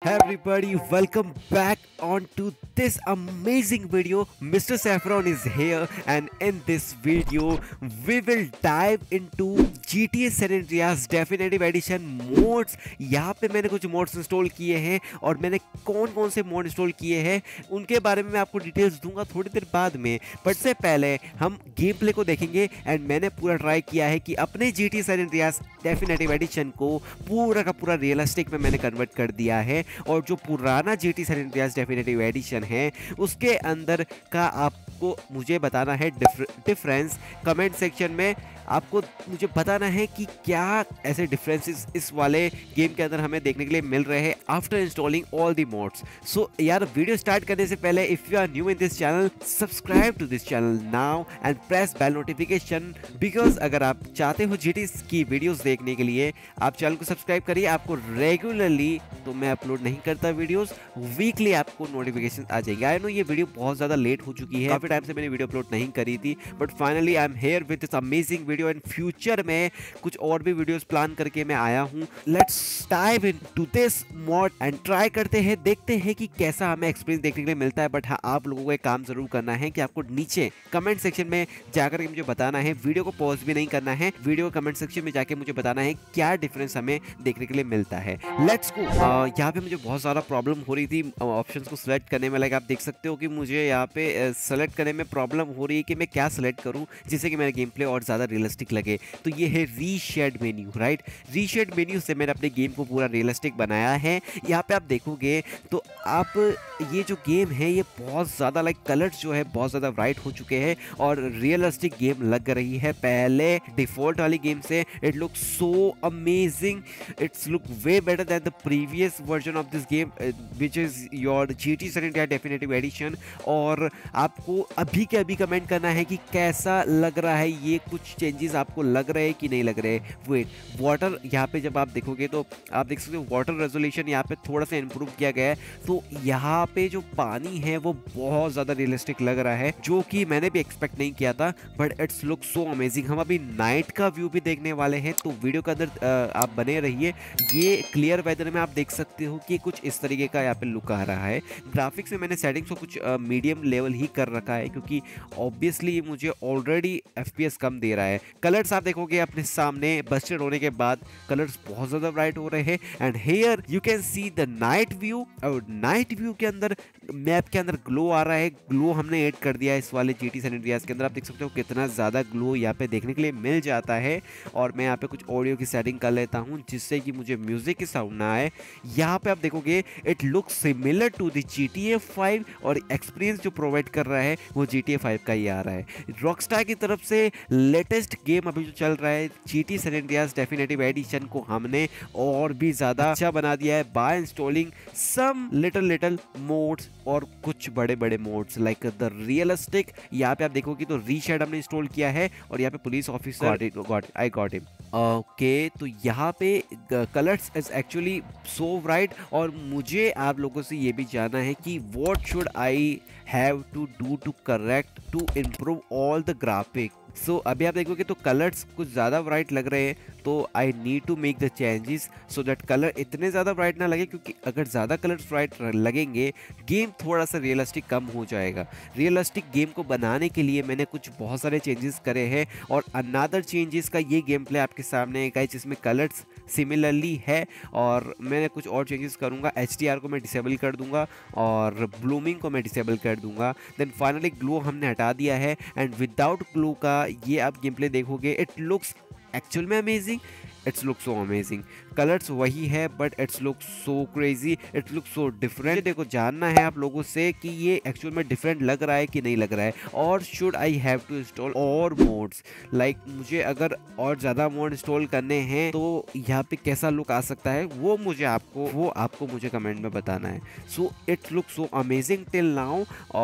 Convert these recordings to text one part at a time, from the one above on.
Everybody, welcome back onto this amazing video. Mr. Saffron is here, and in this video, we will dive into GTA San Andreas Definitive Edition mods. यहाँ पे मैंने कुछ mods install किए हैं और मैंने कौन कौन से mod इंस्टॉल किए हैं उनके बारे में मैं आपको डिटेल्स दूंगा थोड़ी देर बाद में। बट से पहले हम गेम प्ले को देखेंगे एंड मैंने पूरा ट्राई किया है कि अपने GTA San Andreas Definitive Edition को पूरा का पूरा रियलिस्टिक में मैंने कन्वर्ट कर दिया है। और जो पुराना GTA San Andreas Definitive Edition है उसके अंदर का आपको मुझे बताना है डिफरेंस कमेंट सेक्शन में। आपको मुझे बताना है कि क्या ऐसे डिफरेंसेस इस वाले गेम के अंदर हमें देखने के लिए मिल रहे हैं after installing all the mods. So यार, वीडियो स्टार्ट करने से पहले if you are new in this channel, subscribe to this channel now and press bell notification, because अगर आप चाहते हो GTA की वीडियोस देखने के लिए आप चैनल को सब्सक्राइब करिए। आपको रेगुलरली तो मैं अपलोड नहीं करता वीडियोस, वीकली आपको नोटिफिकेशन आ जाएंगे। आई नो ये वीडियो बहुत ज़्यादा लेट हो चुकी है, काफ़ी टाइम से मैंने वीडियो अपलोड नहीं करी थी, but finally I am here with this amazing video and future में कुछ और भी वीडियोस प्लान करके मैं आया हूँ। Let's dive into this mod and try करते हैं, देखते हैं कि कैसा हमें एक्सपीरियंस देखने के लिए मिलता है। बट हाँ, आप लोगों को एक काम जरूर करना है कि आपको नीचे कमेंट सेक्शन में जाकर के मुझे बताना है, वीडियो को पॉज भी नहीं करना है, वीडियो कमेंट सेक्शन में जाके मुझे बताना है क्या डिफरेंस हमें देखने के लिए मिलता है। Let's go. यहाँ पे मुझे बहुत सारा प्रॉब्लम हो रही थी ऑप्शंस को सिलेक्ट करने में। लाइक आप देख सकते हो कि मुझे यहाँ पे सेलेक्ट करने में प्रॉब्लम हो रही है कि मैं क्या सेलेक्ट करूँ जिससे कि मेरा गेम प्ले और ज़्यादा रियलिस्टिक लगे। तो ये है ReShade menu, right. ReShade menu से मैंने अपने गेम को पूरा रियलिस्टिक बनाया है। यहाँ पे आप देखोगे तो आप ये जो गेम है ये बहुत ज़्यादा लाइक कलर्स जो है बहुत ज़्यादा ब्राइट हो चुके हैं और रियलिस्टिक गेम लग रही है पहले डिफ़ॉल्ट वाली गेम से। It look so amazing, it's look way better than the previous version of this game which is your GTA San Andreas Definitive Edition। और आपको अभी के अभी कमेंट करना है कि कैसा लग रहा है, ये कुछ चेंजेस आपको लग रहे हैं कि नहीं लग रहे। वेट, वाटर यहाँ पे जब आप देखोगे तो आप देख सकते हो वाटर रेजोल्यूशन यहाँ पे थोड़ा सा इंप्रूव किया गया है। तो यहाँ पे जो पानी है वो बहुत ज़्यादा रियलिस्टिक लग रहा है, जो कि मैंने भी एक्सपेक्ट नहीं किया था। But it's look so amazing. हम अभी नाइट का व्यू भी देखने वाले हैं, तो वीडियो के अंदर आप बने रहिए। ये क्लियर वेदर में आप देख सकते हो कि कुछ इस तरीके का यहाँ पे लुक आ रहा है। ग्राफिक्स में मैंने सेटिंग्स को कुछ मीडियम लेवल ही कर रखा है क्योंकि ऑब्वियसली मुझे ऑलरेडी FPS कम दे रहा है। कलर्स आप देखोगे अपने सामने बस्टेड होने के बाद कलर्स बहुत ज़्यादा ब्राइट हो रहे हैं। And here you can see the night view, और नाइट व्यू के अंदर मैप के अंदर ग्लो आ रहा है। ग्लो हमने ऐड कर दिया है इस वाले GTA San Andreas के अंदर। आप देख सकते हो कितना ज़्यादा ग्लो यहाँ पे देखने के लिए मिल जाता है। और मैं यहाँ पे कुछ ऑडियो की सेटिंग कर लेता हूँ जिससे कि मुझे म्यूजिक की साउंड ना आए। यहाँ पे आप देखोगे it look similar to the GTA 5 और एक्सपीरियंस जो प्रोवाइड कर रहा है वो GTA 5 का ही आ रहा है। रॉकस्टार की तरफ से लेटेस्ट गेम अभी जो चल रहा है GTA San Andreas Definitive Edition को हमने और भी ज़्यादा अच्छा बना दिया है by installing some little mods और कुछ बड़े बड़े मोड्स लाइक द रियलिस्टिक। यहाँ पे आप देखोगे तो रीशेड हमने इंस्टॉल किया है और यहाँ पे police officer I got him. Okay, तो यहाँ पे colours is actually so bright. और मुझे आप लोगों से ये भी जानना है कि what should I have to do to correct to improve all the graphic. So अभी आप देखोगे तो कलर्स कुछ ज़्यादा ब्राइट लग रहे हैं, तो I need to make the changes so that colour इतने ज़्यादा ब्राइट ना लगे, क्योंकि अगर ज़्यादा कलर्स ब्राइट लगेंगे गेम थोड़ा सा रियलिस्टिक कम हो जाएगा। रियलिस्टिक गेम को बनाने के लिए मैंने कुछ बहुत सारे चेंजेस करे हैं और अनदर चेंजेस का ये गेम प्ले आपके सामने है गाइस, जिसमें कलर्स सिमिलरली है और मैंने कुछ और चेंजेस करूँगा। HDR को मैं डिसेबल कर दूंगा और ब्लूमिंग को मैं डिसेबल कर दूंगा। देन फाइनली ग्लो हमने हटा दिया है एंड विदाउट ग्लो का ये आप गेम प्ले देखोगे इट लुक्स एक्चुअल में amazing. It's look so amazing. Colours वही है but it's look so crazy, it look so different. देखो, जानना है आप लोगों से कि ये एक्चुअल में डिफरेंट लग रहा है कि नहीं लग रहा है। और should I have to install और मोड्स, लाइक मुझे अगर और ज़्यादा मोड इंस्टॉल करने हैं तो यहाँ पे कैसा लुक आ सकता है वो आपको मुझे कमेंट में बताना है। So it look so amazing till now.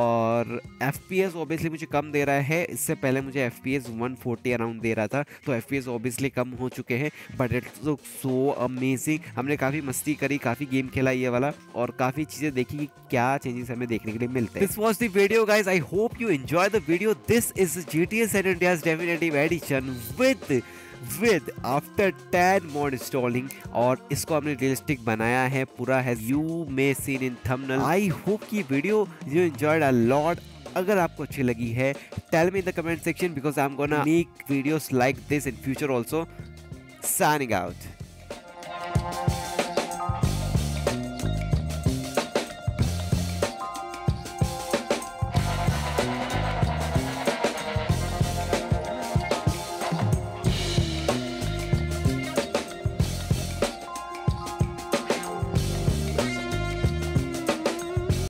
और FPS ऑब्वियसली मुझे कम दे रहा है, इससे पहले मुझे FPS 140 अराउंड दे रहा था, तो FPS ऑब्वियसली कम हो चुके हैं। But it look so amazing. हमने काफ़ी मस्ती करी, काफ़ी गेम खेला ये वाला और काफ़ी चीज़ें देखी कि क्या चेंजेस हमें देखने के लिए मिलते हैं। This was the video guys, I hope you enjoy the video. This is GTA San Andreas Definitive Edition with with after 10 mod installing, और इसको हमने रियलिस्टिक बनाया है पूरा, है you may seen in thumbnail. I hope की video you enjoyed a lot. अगर आपको अच्छी लगी है, tell me in the comment section, because I am gonna make videos like this in future also. Signing out.